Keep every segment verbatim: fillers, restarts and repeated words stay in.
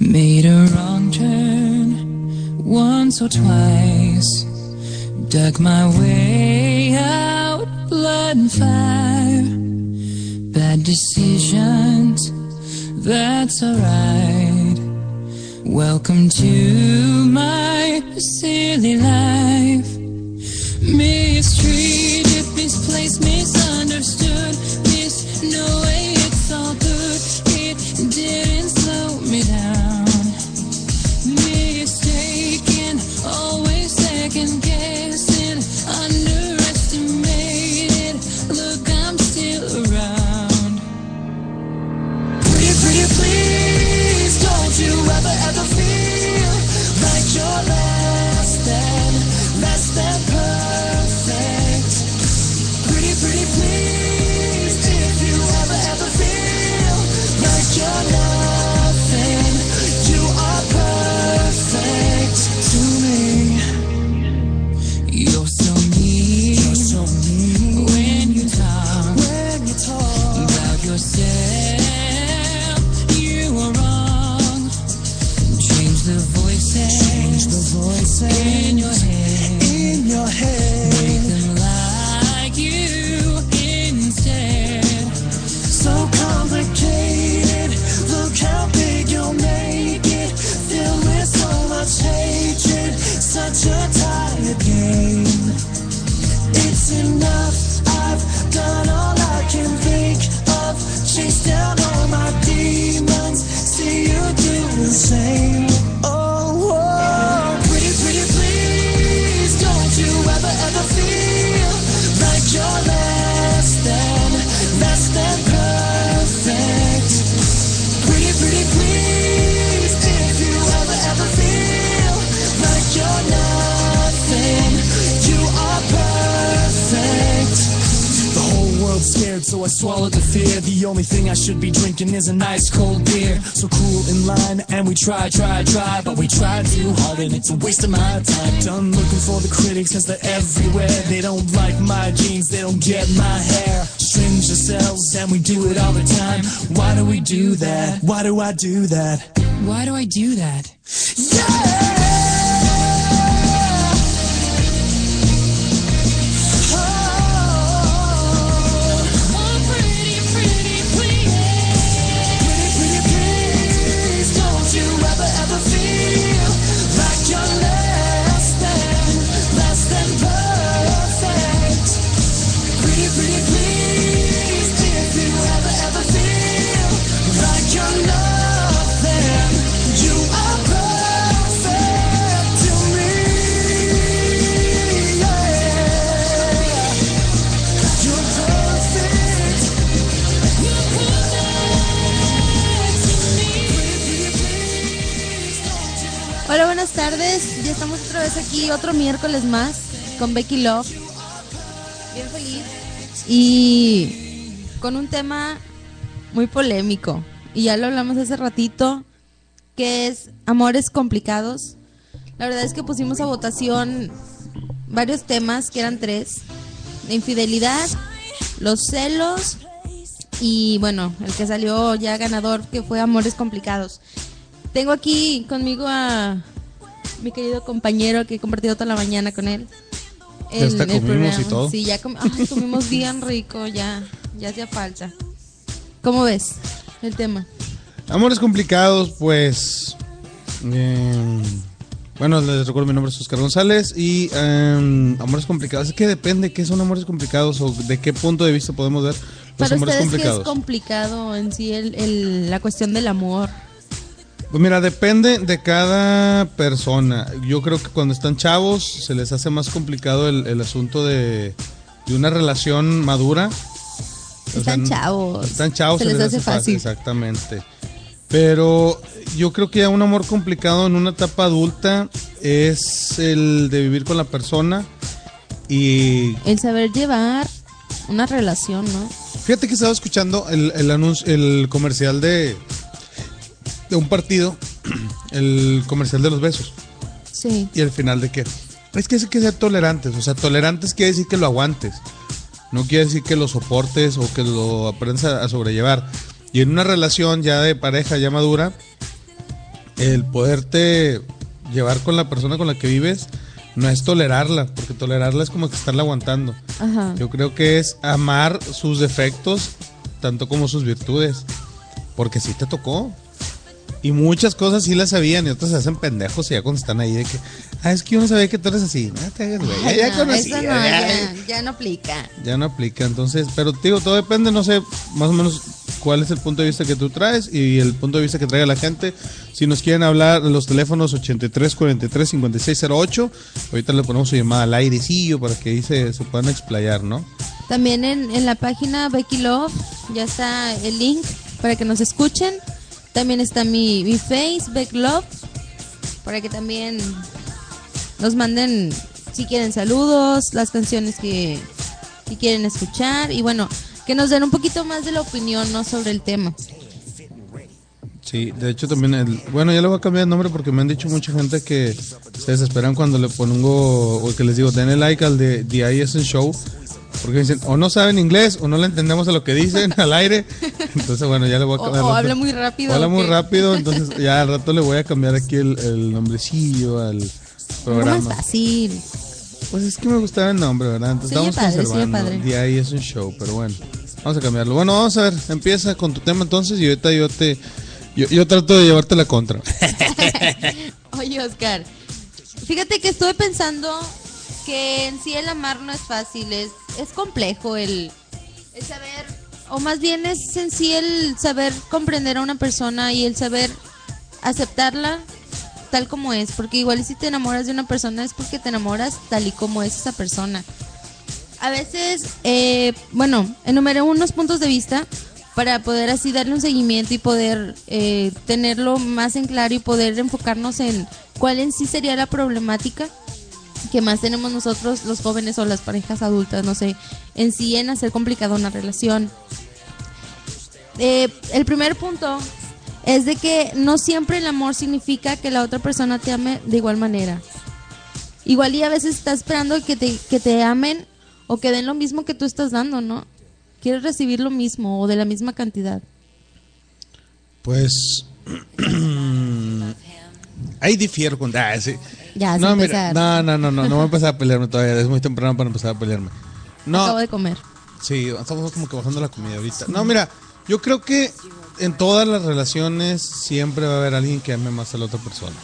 Made a wrong turn once or twice, dug my way out, blood and fire. Bad decisions, that's alright. Welcome to my silly life. Mistreated, misplaced, misunderstood. This no way, it's all good. It didn't slow me down. Mistaken, always second guessing, underestimated. Look, I'm still around. Pretty, pretty, please, don't you ever, ever feel like you're less than, less than perfect. Pretty, pretty, please, if you ever, ever feel like you're nothing, you are perfect to me. You're so mean, you're so mean when you talk, when you talk about yourself. You are wrong. Change the voices, change the voices in your head, in your head. Make them like you instead. So complicated. Look how big you'll make it. Filled with so much hatred. Such a tired game. It's enough. I've done all I can think of. Chase down all my demons. See you do the same. Oh, oh. Pretty, pretty, please, don't you ever, ever feel like you're less than, less than perfect. Pretty, pretty, please, if you ever, ever feel like you're nothing, you are perfect. The whole world's scared, so I swallowed the fear. The only thing I should be drinking is an ice cold beer. So cruel in line, and we try, try, try, but we try too hard, and it's a waste of my time. Done looking for the critics, cause they're everywhere. They don't like my jeans, they don't get my hair. String yourselves, and we do it all the time. Why do we do that? Why do I do that? Why do I do that? Yeah! Hola, buenas tardes. Ya estamos otra vez aquí, otro miércoles más con Becky Love. Bien feliz. Y con un tema muy polémico. Y ya lo hablamos hace ratito, que es amores complicados. La verdad es que pusimos a votación varios temas, que eran tres. La infidelidad, los celos y bueno, el que salió ya ganador, que fue amores complicados. Tengo aquí conmigo a mi querido compañero que he compartido toda la mañana con él. Ya está, comimos y todo. Sí, ya com- ay, comimos bien rico, ya, ya hacía falta. ¿Cómo ves el tema? Amores complicados, pues... Eh, bueno, les recuerdo, mi nombre es Oscar González y eh, amores complicados. Es que depende qué son amores complicados o de qué punto de vista podemos ver los Para amores ustedes, complicados. ¿qué es complicado en sí el, el, la cuestión del amor? Pues mira, depende de cada persona. Yo creo que cuando están chavos se les hace más complicado el, el asunto de, de una relación madura. Están o sea, chavos. Están chavos, se les hace fácil. Exactamente. Pero yo creo que ya un amor complicado en una etapa adulta es el de vivir con la persona y... El saber llevar una relación, ¿no? Fíjate que estaba escuchando el, el anuncio, el comercial de... de un partido, el comercial de los besos. Sí. Y al final de que es que hay que ser tolerantes, o sea, tolerantes quiere decir que lo aguantes, no quiere decir que lo soportes o que lo aprendas a, a sobrellevar. Y en una relación ya de pareja, ya madura, el poderte llevar con la persona con la que vives no es tolerarla, porque tolerarla es como que estarla aguantando. Ajá. Yo creo que es amar sus defectos tanto como sus virtudes, porque sí te tocó. Y muchas cosas sí las sabían y otras se hacen pendejos y ya cuando están ahí de que, ah, es que yo no sabía que tú eres así. No te hagas, güey. Ya, Ay, ya no, conocía, eso no, ya, ya, ya no aplica. ya no aplica. Entonces, pero te digo, todo depende, no sé, más o menos cuál es el punto de vista que tú traes y el punto de vista que traiga la gente. Si nos quieren hablar, los teléfonos ochenta y tres, cuarenta y tres, cincuenta y seis cero ocho. Ahorita le ponemos su llamada al airecillo para que ahí se, se puedan explayar, ¿no? También en, en la página Becky Love ya está el link para que nos escuchen. También está mi, mi face, Beck Love, para que también nos manden, si quieren, saludos, las canciones que, que quieren escuchar. Y bueno, que nos den un poquito más de la opinión, ¿no?, sobre el tema. Sí, de hecho también, el, bueno, ya le voy a cambiar el nombre porque me han dicho mucha gente que se desesperan cuando le pongo, o que les digo, denle like al de The I S N Show, porque dicen, o no saben inglés, o no le entendemos a lo que dicen al aire. Entonces, bueno, ya le voy a O, cambiar. o habla muy rápido. Habla ¿o muy qué? rápido, entonces ya al rato le voy a cambiar aquí el, el nombrecillo al Algo programa. más fácil. Pues es que me gustaba el nombre, ¿verdad? Entonces Sí, estamos padre, sí, conservando. padre. The I S N Show, pero bueno, vamos a cambiarlo. Bueno, vamos a ver, empieza con tu tema entonces y ahorita yo te... Yo, yo trato de llevarte la contra. Oye, Oscar, fíjate que estuve pensando que en sí el amar no es fácil, es, es complejo el, el saber, o más bien es en sí el saber comprender a una persona y el saber aceptarla tal como es, porque igual y si te enamoras de una persona es porque te enamoras tal y como es esa persona. A veces, eh, bueno, enumeré unos puntos de vista para poder así darle un seguimiento y poder eh, tenerlo más en claro y poder enfocarnos en cuál en sí sería la problemática que más tenemos nosotros los jóvenes o las parejas adultas, no sé, en sí en hacer complicada una relación. Eh, el primer punto es de que no siempre el amor significa que la otra persona te ame de igual manera. Igual y a veces estás esperando que te, que te amen o que den lo mismo que tú estás dando, ¿no? Quieres recibir lo mismo o de la misma cantidad. Pues ahí difiero con... Ah, sí. Ya, no, sin mira, empezar. no, no, no, no, no voy a empezar a pelearme todavía. Es muy temprano para empezar a pelearme. No, Acabo de comer. sí, estamos como que bajando la comida ahorita. No, mira, yo creo que en todas las relaciones siempre va a haber alguien que ame más a la otra persona.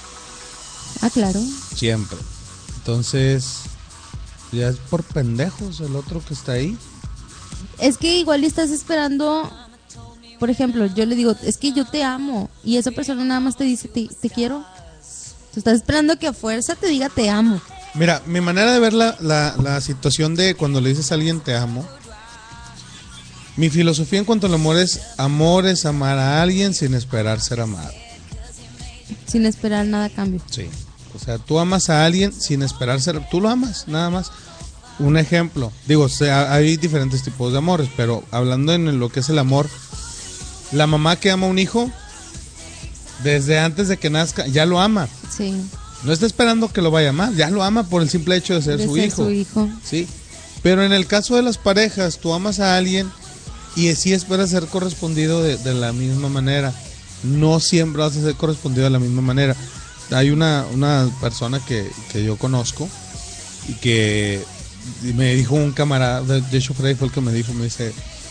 Ah, claro. Siempre. Entonces, ya es por pendejos el otro que está ahí. Es que igual estás esperando, por ejemplo, yo le digo, es que yo te amo, y esa persona nada más te dice, te, te quiero. Tú estás esperando que a fuerza te diga te amo. Mira, mi manera de ver la, la, la situación de cuando le dices a alguien te amo, mi filosofía en cuanto al amor es, amor es amar a alguien sin esperar ser amado. Sin esperar nada a cambio. Sí. O sea, tú amas a alguien sin esperar ser, tú lo amas, nada más. Un ejemplo, digo, o sea, hay diferentes tipos de amores, pero hablando en lo que es el amor, la mamá que ama a un hijo, desde antes de que nazca, ya lo ama. Sí. No está esperando que lo vaya a amar, ya lo ama por el simple hecho de ser, De su, ser hijo. su hijo. Sí. Pero en el caso de las parejas, tú amas a alguien y sí esperas ser correspondido de, de la misma manera. No siempre vas a ser correspondido de la misma manera. Hay una, una persona que, que yo conozco y que me dijo un camarada, de hecho Freddy fue el que me dijo, me dice,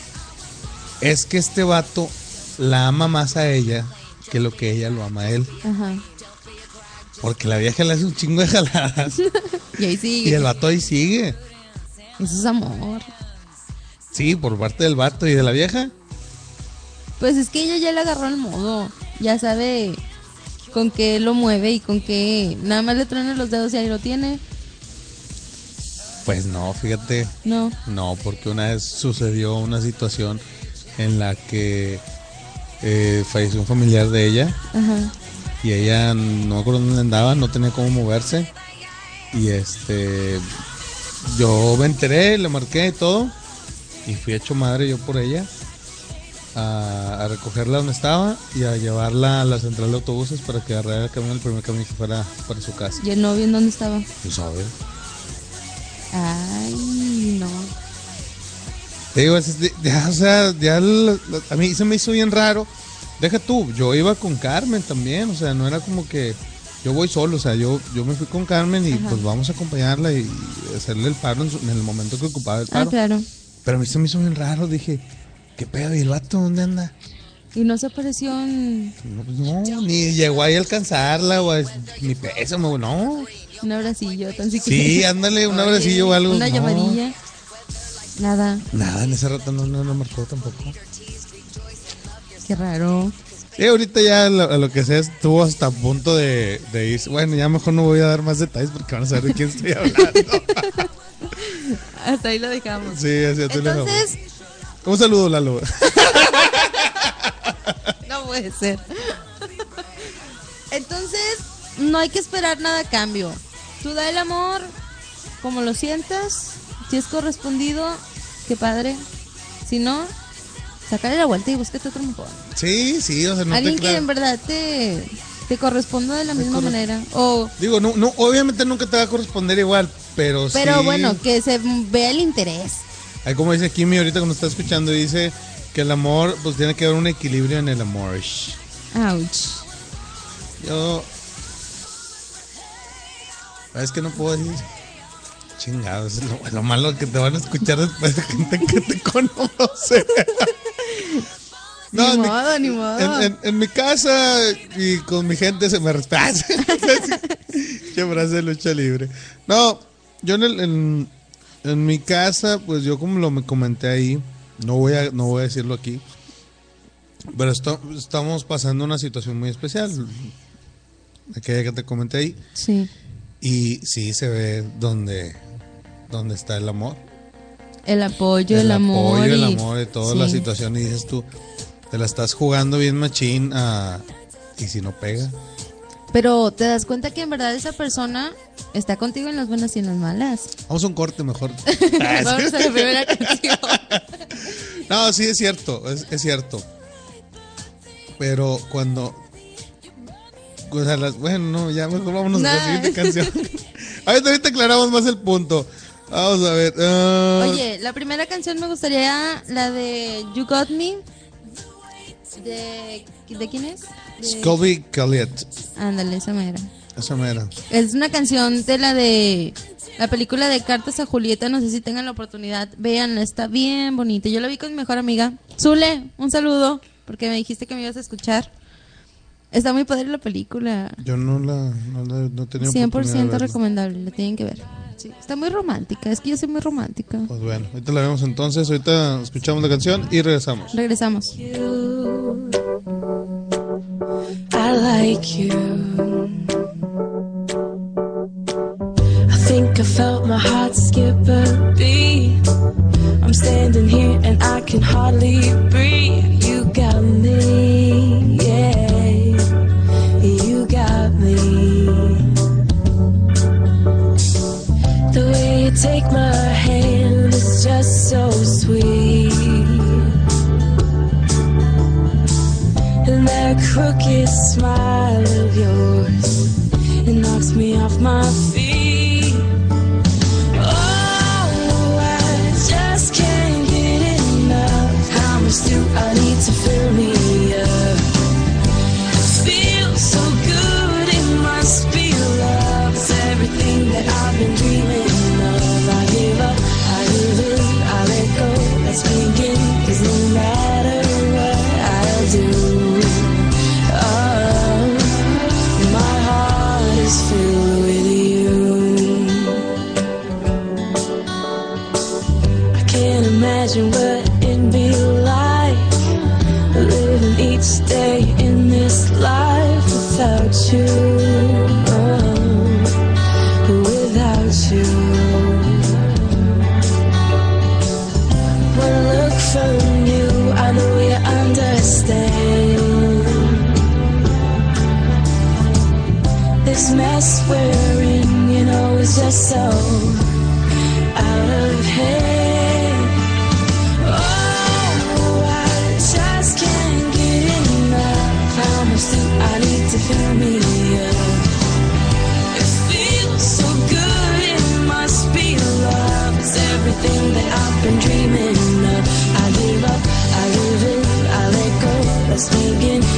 es que este vato la ama más a ella que lo que ella lo ama a él. Ajá. Porque la vieja le hace un chingo de jaladas Y ahí sigue. y el vato ahí sigue. Eso es amor. Sí, por parte del vato y de la vieja. Pues es que ella ya le agarró el modo. Ya sabe con qué lo mueve y con qué nada más le truena los dedos y ahí lo tiene. Pues no, fíjate. No. No, porque una vez sucedió una situación en la que eh, falleció un familiar de ella. Ajá. Y ella no me acuerdo dónde andaba, no tenía cómo moverse. Y este, yo me enteré, le marqué y todo. Y fui hecho madre yo por ella. A, a recogerla donde estaba y a llevarla a la central de autobuses para que agarrara el camión, el primer camión que fuera para su casa. ¿Y el novio en dónde estaba? ¿Tú sabes? Ay, no. Te digo, es, es, ya, o sea, ya lo- lo- a mí se me hizo bien raro deja tú, yo iba con Carmen también, o sea, no era como que yo voy solo, o sea, yo, yo me fui con Carmen y Ajá. pues vamos a acompañarla y hacerle el paro en, su- en el momento que ocupaba el Ah, paro. claro. Pero a mí se me hizo bien raro, dije, ¿qué pedo? ¿Y el vato dónde anda? Y no se apareció en No, pues no, ni llegó ahí a alcanzarla, o a- ni pésame, güey, no. un abracillo, tan siquiera. Sí, ándale, un Oye, abracillo o algo. Una no. llamadilla. Nada. Nada, en ese rato no, no, no marcó tampoco. Qué raro. Y ahorita ya lo, a lo que sea estuvo hasta a punto de, de irse. Bueno, ya mejor no voy a dar más detalles porque van a saber de quién estoy hablando. Hasta ahí lo dejamos. Sí, así ya te lo dejamos. Entonces, Un saludo, Lalo. no puede ser. Entonces, no hay que esperar nada a cambio. Tú da el amor como lo sientas. Si es correspondido, qué padre. Si no, sácale la vuelta y búscate otro mejor. Sí, sí, o sea, no te Alguien que creas. en verdad te, te corresponda de la misma corre- manera. O, Digo, no, no, obviamente nunca te va a corresponder igual, pero, pero sí. bueno, que se vea el interés. Ahí como dice Kimi ahorita cuando está escuchando, dice que el amor, pues tiene que haber un equilibrio en el amor. Ouch. Yo... Es que no puedo decir... Chingados, es lo, lo malo que te van a escuchar después de gente que te conoce. Ni en mi- modo, ni modo. En, en- en mi casa y con mi gente se me respeta. Qué frase de lucha libre. No, yo en, el- en, en mi casa, pues yo como lo me comenté ahí, no voy a, no voy a decirlo aquí, pero esto- estamos pasando una situación muy especial. Aquella que te comenté ahí. Sí. Y sí se ve donde, donde está el amor. El apoyo, el, amor. apoyo, el y- amor de toda sí. la situación. Y dices tú, te la estás jugando bien machín a... Y si no pega. Pero te das cuenta que en verdad esa persona está contigo en las buenas y en las malas. Vamos a un corte mejor. Vamos a la primera canción. No, sí es cierto, es, es cierto. Pero cuando... O sea, las, bueno, no, ya mejor vámonos a la Nah. siguiente canción. Ahorita, ahorita aclaramos más el punto. Vamos a ver. ah, Oye, la primera canción me gustaría la de You Got Me. ¿De, ¿de quién es? De- Colby Calliet. Ándale, esa mera. Esa mera. Es una canción de la de la película de Cartas a Julieta. No sé si tengan la oportunidad. Véanla, está bien bonita. Yo la vi con mi mejor amiga. Zule, un saludo, porque me dijiste que me ibas a escuchar. Está muy padre la película. Yo no la, no la no he tenido cien por oportunidad de ciento verla. recomendable, la tienen que ver. Sí, está muy romántica, es que yo soy muy romántica. Pues bueno, ahorita la vemos entonces, ahorita escuchamos la canción y regresamos. Regresamos. I like you. I think I felt my heart skip a beat. I'm standing here and I can hardly breathe. You got me, yeah. You got me. The way you take my hand is just so sweet. And that crooked smile of yours, it knocks me off my feet. Oh, I just can't get enough. How much do I need to fill me up? Feels so good, it must be love. It's everything that I've been dreaming of. I give up, I give in, I let go. Let's begin, 'cause no matter what I do, oh, my heart is filled with you. I can't imagine what it'd be like living each day in this life without you, oh, without you. One look from you, I know you understand. This mess we're in, you know, is just so out of hand. Oh, I just can't get enough. How much do I need to fill me up? It feels so good, it must be love. It's everything that I've been dreaming of. I give up, I give in, I let go. Let's begin.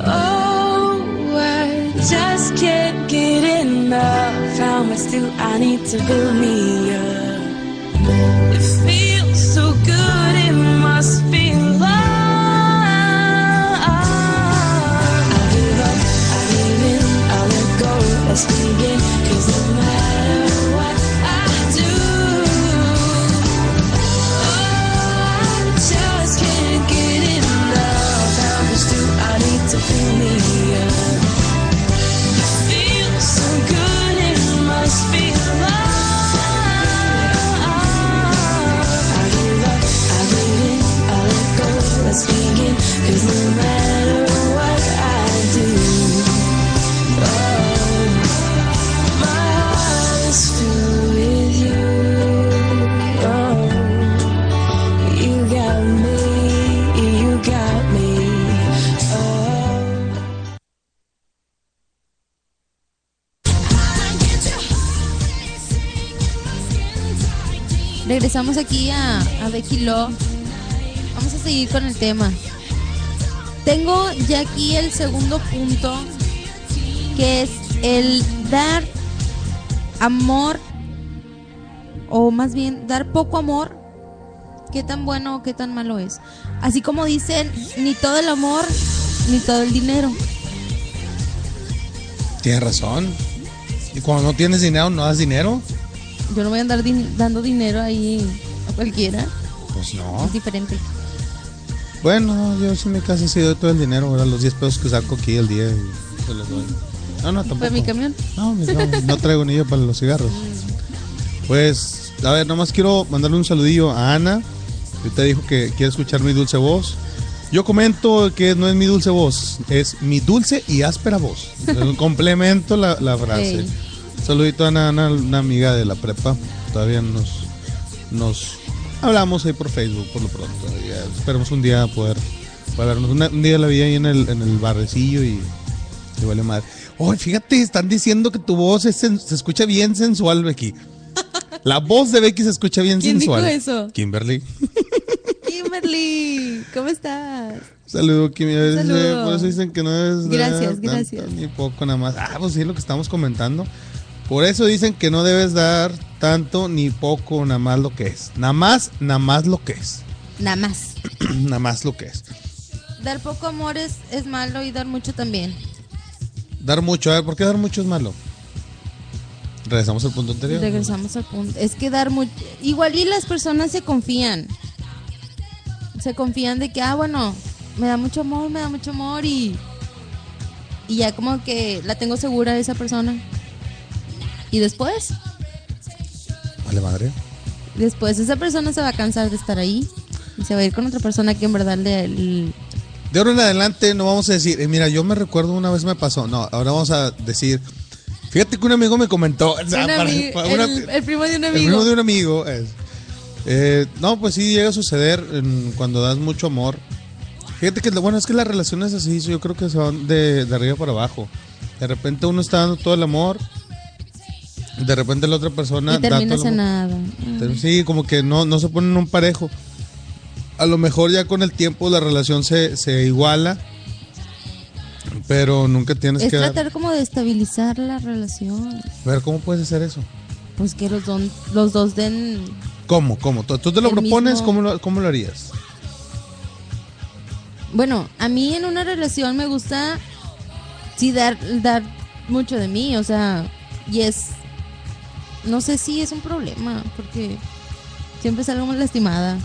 Oh, I just can't get enough. How much do I need to build me up? It feels so good, it must be love. I give up, I give in, I let go, let's begin. Cause no matter what I do, oh, I just can't get enough. How much do I need to fill me up? It feels so good, it must be love. Let's begin, cause no matter what I do, oh, my heart is filled with you, oh, you got me, you got me, oh. Regresamos aquí a, a Becky Love. Vamos a seguir con el tema. Tengo ya aquí el segundo punto, que es el dar amor, o más bien dar poco amor. Qué tan bueno o qué tan malo es. Así como dicen, ni todo el amor, ni todo el dinero. Tienes razón. Y cuando no tienes dinero, no das dinero. Yo no voy a andar din- dando dinero ahí a cualquiera. Pues no. Es diferente. Bueno, yo sí en mi casa sí doy todo el dinero, ahora los diez pesos que saco aquí al día y se los doy. No, no, tampoco. ¿Para mi camión? No, no, no traigo ni yo para los cigarros. Pues, a ver, nomás quiero mandarle un saludillo a Ana. Ahorita dijo que quiere escuchar mi dulce voz. Yo comento que no es mi dulce voz, es mi dulce y áspera voz. Complemento la, la frase. Ey. Saludito a Ana, Ana, una amiga de la prepa. Todavía nos, nos hablamos ahí por Facebook por lo pronto. Ya esperemos un día poder, poder vernos. Una- un día la vi ahí en el, en el barrecillo y, y vale madre. Oh, fíjate, están diciendo que tu voz es sen- se escucha bien sensual, Becky. La voz de Becky se escucha bien ¿Quién dijo sensual. eso? Kimberly. Kimberly, ¿cómo estás? Saludo, Kimberly. Saludo. Por eso dicen que no es Gracias, dar tanto gracias. ni poco nada más. Ah, pues sí, es lo que estamos comentando. Por eso dicen que no debes dar tanto ni poco, nada más lo que es. Nada más, nada más lo que es. Nada más. Nada más lo que es. Dar poco amor es, es malo y dar mucho también. Dar mucho, a ver, ¿por qué dar mucho es malo? Regresamos al punto anterior. Regresamos al punto. Es que dar mucho. Igual y las personas se confían. Se confían de que, ah, bueno, me da mucho amor, me da mucho amor y. Y ya como que la tengo segura esa persona. Y después, Vale, madre. después esa persona se va a cansar de estar ahí. Y se va a ir con otra persona que en verdad le. le- De ahora en adelante no vamos a decir, eh, mira, yo me recuerdo una vez me pasó. No, ahora vamos a decir, fíjate que un amigo me comentó. O sea, un para- ami- para una- el, el primo de un el amigo. primo de un amigo es. Eh, no, pues sí llega a suceder en- cuando das mucho amor. Fíjate que, bueno, es que las relaciones así, yo creo que se van de, de arriba para abajo. De repente uno está dando todo el amor, de repente la otra persona Y da terminas todo el en amor. nada. Pero sí, como que no, no se ponen un parejo. A lo mejor ya con el tiempo la relación se, se iguala, pero nunca tienes Es que dar- tratar como de estabilizar la relación. A ver, ¿cómo puedes hacer eso? Pues que los, don, los dos den. ¿Cómo? ¿Cómo? ¿Tú, tú te lo El propones? mismo- ¿Cómo lo, cómo lo harías? Bueno, a mí en una relación me gusta sí dar, dar mucho de mí, o sea, y es, no sé si es un problema, porque siempre salgo muy lastimada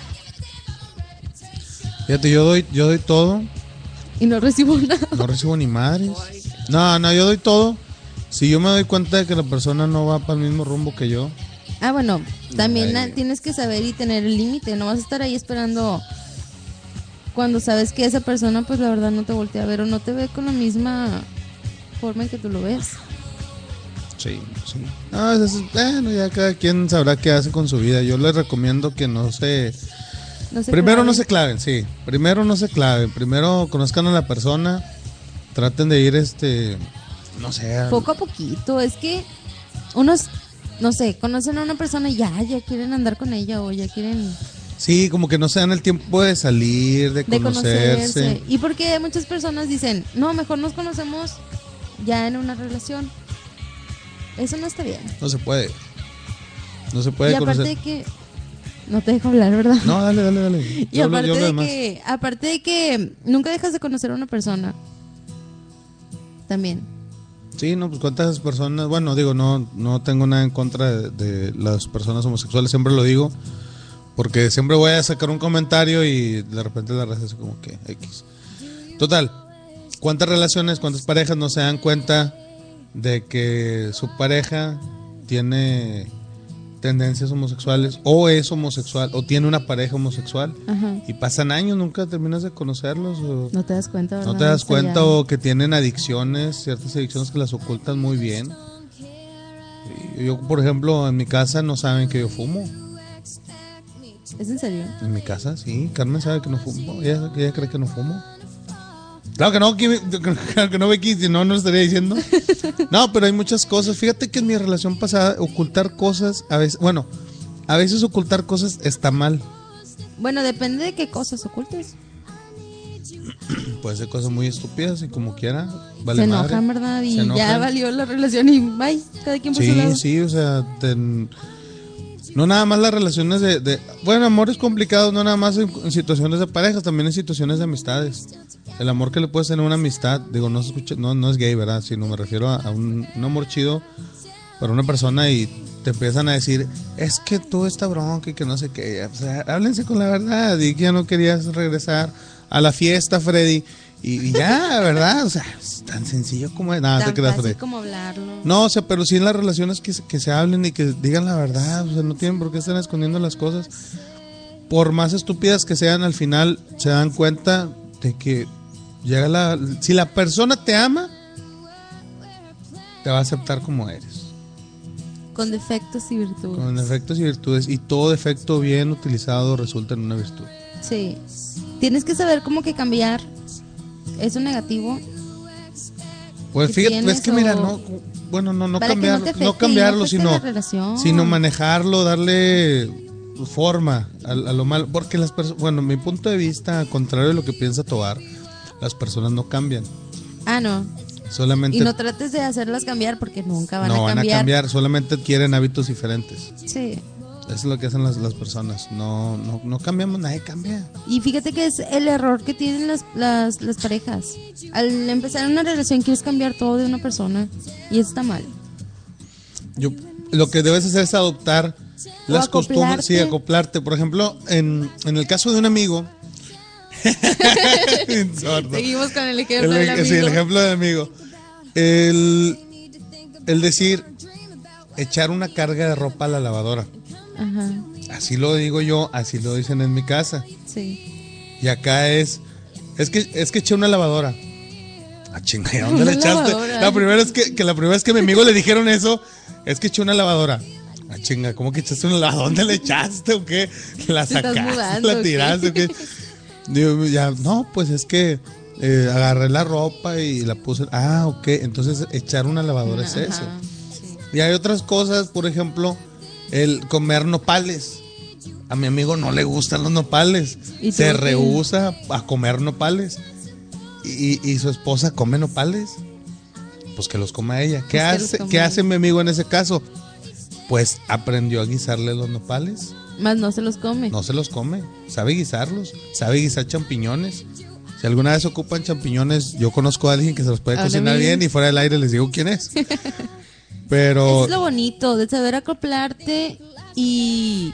Fíjate, yo doy, yo doy todo, y no recibo nada. no recibo ni madres. No, no, yo doy todo. Si yo me doy cuenta de que la persona no va para el mismo rumbo que yo, Ah, bueno, también Ay. ah, tienes que saber y tener el límite, no vas a estar ahí esperando cuando sabes que esa persona pues la verdad no te voltea a ver o no te ve con la misma forma en que tú lo ves. sí, sí. No, es- es- bueno, ya cada quien sabrá qué hace con su vida. Yo les recomiendo que no se... No se Primero no claven. se claven, sí. Primero no se claven. Primero conozcan a la persona. Traten de ir, este... No sé. al- Poco a poquito, es que unos, no sé, conocen a una persona y ya, ya quieren andar con ella o ya quieren Sí, como que no se dan el tiempo de salir, de, de conocerse. conocerse. Y porque muchas personas dicen, no, mejor nos conocemos ya en una relación. Eso no está bien. No se puede. No se puede Y aparte conocer. de que... No te dejo hablar, ¿verdad? No, dale, dale, dale. Y Yo hablo- aparte yo hablo de demás. que, aparte de que nunca dejas de conocer a una persona. También. Sí, no, pues cuántas personas, bueno, digo, no, no tengo nada en contra de, de las personas homosexuales, siempre lo digo, porque siempre voy a sacar un comentario y de repente la raza es como que X. Total, ¿cuántas relaciones, cuántas parejas no se dan cuenta de que su pareja tiene tendencias homosexuales o es homosexual o tiene una pareja homosexual Ajá. y pasan años, nunca terminas de conocerlos o No te das cuenta, ¿verdad? no te das Hasta cuenta ya. o que tienen adicciones, ciertas adicciones que las ocultan muy bien. Y yo, por ejemplo, en mi casa no saben que yo fumo. ¿Es en serio? En mi casa, sí. Carmen sabe que no fumo. Ella, ella cree que no fumo. Claro que no, que, claro que no, Becky, si no, no lo estaría diciendo. No, pero hay muchas cosas. Fíjate que en mi relación pasada, ocultar cosas, a veces, bueno, a veces ocultar cosas está mal. Bueno, depende de qué cosas ocultes. Puede ser cosas muy estúpidas y como quiera, vale Se madre. enojan, ¿verdad? Y Se ya enojan. valió la relación y bye. Cada quien por su lado. Sí, sí, o sea, ten- no nada más las relaciones de, de... Bueno, amor es complicado, no nada más en, en situaciones de parejas, también en situaciones de amistades. El amor que le puedes tener a una amistad, digo, no se escucha, no, no es gay, ¿verdad? Sino me refiero a, a un, un amor chido para una persona y te empiezan a decir, es que tú esta bronca y que no sé qué. O sea, háblense con la verdad y que ya no querías regresar a la fiesta, Freddy. Y, y ya, ¿verdad? O sea, es tan sencillo como es. Nada, Tan te creas, fácil Freddy. como hablarlo. No, o sea, pero sí en las relaciones que, se- que se hablen y que digan la verdad, o sea, no tienen por qué estar escondiendo las cosas. Por más estúpidas que sean, al final se dan cuenta de que llega la... Si la persona te ama, te va a aceptar como eres, Con defectos y virtudes. con defectos y virtudes, y todo defecto bien utilizado resulta en una virtud. Sí. Tienes que saber cómo que cambiar eso negativo Pues que fíjate, tienes es que mira, o- no, bueno, no, no para que no cambiarlo, te afecte no, y no cambiarlo, afecte sino, la relación. sino manejarlo, darle forma a, a lo malo, porque las personas, bueno, mi punto de vista, al contrario de lo que piensa Tobar, las personas no cambian, Ah, no. solamente Y no trates de hacerlas cambiar porque nunca van no a van cambiar. a cambiar, solamente adquieren hábitos diferentes. Sí. Eso es lo que hacen las, las personas, no, no, no cambiamos, nadie cambia. Y fíjate que es el error que tienen las, las, las parejas. Al empezar una relación quieres cambiar todo de una persona y eso está mal. Yo, lo que debes hacer es adoptar O las costumbres, sí, acoplarte. acoplarte. Por ejemplo, en, en el caso de un amigo, sordo. Seguimos con el El, ejemplo del amigo. sí, el ejemplo de amigo. El, el decir, echar una carga de ropa a la lavadora. Ajá, Así lo digo yo, así lo dicen en mi casa. sí. Y acá es, es que, es que eché una lavadora. Ah, chinga, ¿y a dónde Una le echaste? lavadora. La primera es que, que la primera vez que a mi amigo le dijeron eso, es que eché una lavadora. Ah, chinga, ¿cómo que echaste una lavadora? ¿Dónde le echaste o qué? ¿La ¿Te estás sacaste? mudando o ¿La qué? tiraste o qué? Digo, ya, no, pues es que eh, agarré la ropa y la puse. Ah, ok, entonces echar una lavadora es eso. Ajá, sí. Y hay otras cosas, por ejemplo, el comer nopales. A mi amigo no le gustan los nopales. ¿Y tú Se qué? rehúsa a comer nopales. Y, y su esposa come nopales. Pues que los coma ella. ¿Qué, Pues que los hace, coma ¿qué ella. hace mi amigo en ese caso? Pues aprendió a guisarle los nopales. Más no se los come. No se los come. Sabe guisarlos. Sabe guisar champiñones. Si alguna vez ocupan champiñones, yo conozco a alguien que se los puede Ahora cocinar mismo. bien y fuera del aire les digo quién es. Pero... Es lo bonito de saber acoplarte y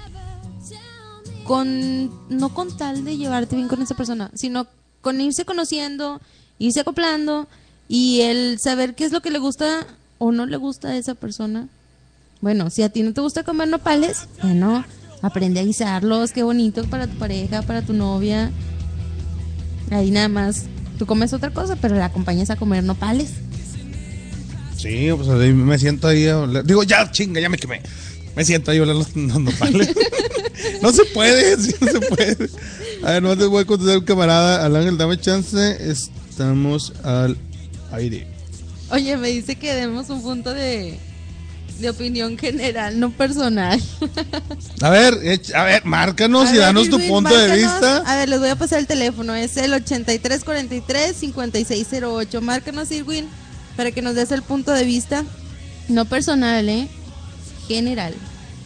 con no con tal de llevarte bien con esa persona, sino con irse conociendo, irse acoplando y el saber qué es lo que le gusta o no le gusta a esa persona. Bueno, si a ti no te gusta comer nopales, bueno, aprende a guisarlos, qué bonito para tu pareja, para tu novia. Ahí nada más tú comes otra cosa, pero la acompañas a comer nopales. Sí, pues ahí me siento ahí a oler. Digo, ya, chinga, ya me quemé. Me siento ahí a oler los, los nopales. No se puede, sí, no se puede. A ver, no te voy a contestar un camarada. Al Ángel, dame chance. Estamos al aire. Oye, me dice que demos un punto de De opinión general, no personal. A ver, ech- a ver, márcanos A y ver, danos tu Irving, punto de márcanos. vista. A ver, les voy a pasar el teléfono. Es el ochenta y tres cuarenta y tres cincuenta y seis cero ocho. Márcanos, Irwin, para que nos des el punto de vista. No personal, ¿eh? General.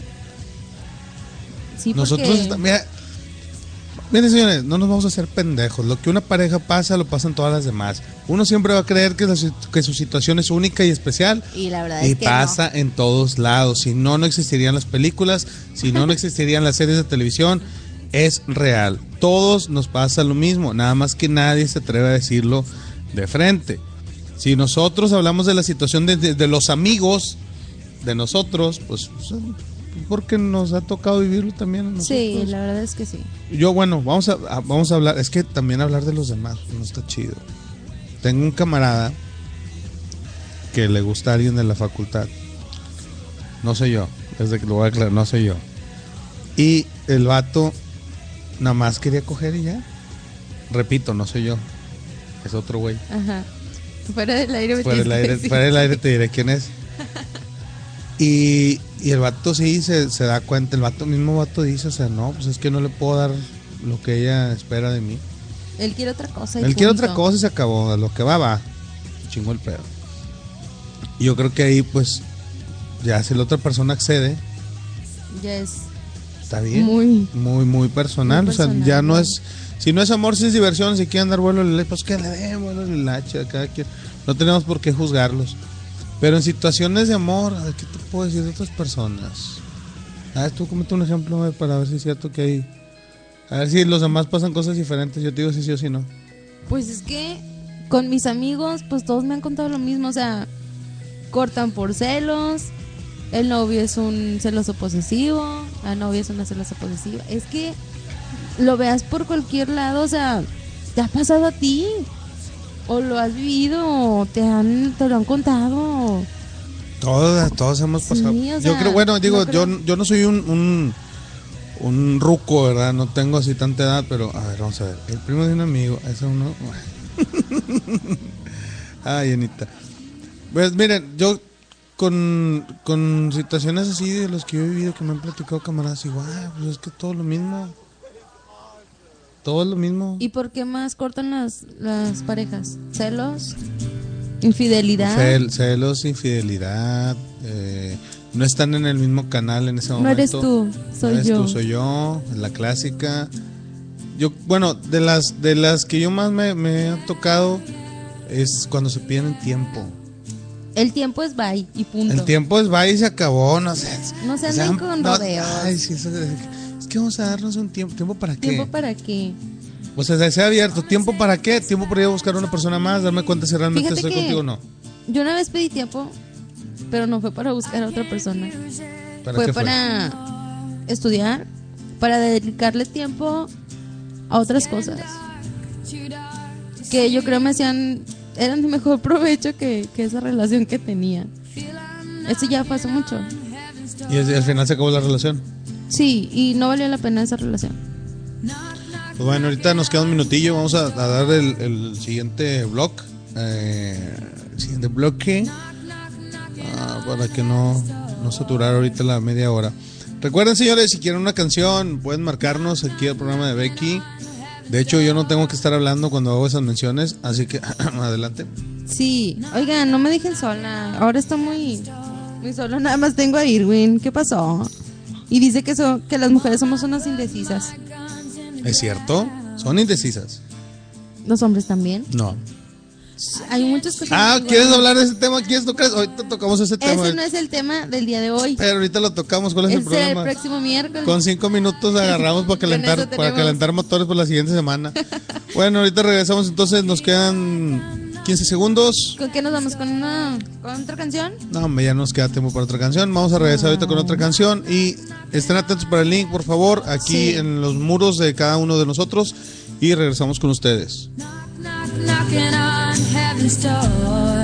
Sí, Nosotros, porque... está- mira, miren señores, no nos vamos a hacer pendejos. Lo que una pareja pasa, lo pasan todas las demás. Uno siempre va a creer que, la si- que su situación es única y especial. Y la verdad Y es que pasa en todos lados. Si no, no existirían las películas. Si no, no existirían las series de televisión. Es real. Todos nos pasa lo mismo. Nada más que nadie se atreve a decirlo de frente. Si nosotros hablamos de la situación de, de- de los amigos de nosotros, pues porque nos ha tocado vivirlo también a no. nosotros. Sí, la verdad es que sí. Yo, bueno, vamos a, a- vamos a hablar. Es que también hablar de los demás no está chido. Tengo un camarada que le gusta a alguien de la facultad. No soy yo, desde que lo voy a aclarar, no soy yo. Y el vato nada más quería coger y ya. Repito, no soy yo. Es otro güey. Ajá. Fuera del aire me Fuera del tienes que aire, decir. fuera del aire te diré quién es. Y, y el vato sí se, se da cuenta, el vato mismo vato dice, o sea, no, pues es que no le puedo dar lo que ella espera de mí. Él quiere otra cosa. y Él quiere punto. otra cosa y se acabó, a lo que va, va. Chingo el pedo. Y yo creo que ahí, pues, ya si la otra persona accede, Ya es está bien. muy... Muy, muy personal. Muy O sea, personal, ya no ¿no? es. Si no es amor, si es diversión, si quieren dar vuelo, pues que le den vuelo el hacha a cada quien. No tenemos por qué juzgarlos. Pero en situaciones de amor, a ver, ¿qué te puedo decir de otras personas? A ver, tú comete un ejemplo, güey, para ver si es cierto que hay. A ver si los demás pasan cosas diferentes. Yo te digo si sí o si no. Pues es que con mis amigos, pues todos me han contado lo mismo. O sea, cortan por celos. El novio es un celoso posesivo. La novia es una celosa posesiva. Es que lo veas por cualquier lado. O sea, ¿te ha pasado a ti? ¿O lo has vivido? ¿O te, han, te lo han contado? Todos, todos hemos Sí, pasado. o yo sea, creo, bueno, digo, no yo, creo- yo no soy un, un, un ruco, ¿verdad? No tengo así tanta edad, pero a ver, vamos a ver. El primo de un amigo, ese uno. Ay, Anita. Pues miren, yo con, con situaciones así de los que yo he vivido, que me han platicado camaradas, igual, pues es que todo lo mismo. Todo es lo mismo. ¿Y por qué más cortan las, las parejas? ¿Celos? ¿Infidelidad? Cel- celos, infidelidad, eh, no están en el mismo canal en ese momento. No eres tú, soy No eres yo. tú, soy yo, la clásica. Yo, bueno, de las de las que yo más me, me ha tocado es cuando se piden tiempo. El tiempo es bye y punto. El tiempo es va y se acabó, no sé. No se O sea, anden con no- rodeos. Ay, sí, eso es, es que vamos a darnos un tiempo. ¿Tiempo para qué? ¿Tiempo para qué? O sea, sea abierto. ¿Tiempo para qué? ¿Tiempo para ir a buscar a una persona más? Darme cuenta si realmente Fíjate estoy que- contigo o no. Yo una vez pedí tiempo, pero no fue para buscar a otra persona. ¿Para Fue qué para estudiar, para dedicarle tiempo a otras cosas. Que yo creo me hacían, eran de mejor provecho que, que esa relación que tenía. Eso ya fue hace mucho. Y al al final se acabó la relación. Sí, y no valió la pena esa relación. Pues bueno, ahorita nos queda un minutillo. Vamos a, a dar el, el siguiente blog. Eh, el siguiente bloque. Ah, para que no, no saturar ahorita la media hora. Recuerden, señores, si quieren una canción, pueden marcarnos aquí al programa de Becky. De hecho, yo no tengo que estar hablando cuando hago esas menciones. Así que, adelante. Sí, oigan, no me dejen sola. Ahora está muy, muy sola. Nada más tengo a Irwin. ¿Qué pasó? Y dice que, so- que las mujeres somos unas indecisas. ¿Es cierto? Son indecisas. Los hombres también. No. Hay muchas cosas. Ah, muy ¿quieres buenas. hablar de ese tema? ¿Quieres tocar? Ahorita tocamos ese tema. Ese no es el tema del día de hoy. Pero ahorita lo tocamos. ¿Cuál es el Es el problema? próximo miércoles. Con cinco minutos agarramos para calentar, eso para tenemos. calentar motores por la siguiente semana. Bueno, ahorita regresamos, entonces nos quedan quince segundos. ¿Con qué nos vamos? ¿Con una con otra canción? No, hombre, ya nos queda tiempo para otra canción. Vamos a regresar ahorita con otra canción y estén atentos para el link, por favor, aquí Sí. en los muros de cada uno de nosotros y regresamos con ustedes. Knock, knocking on heaven's door.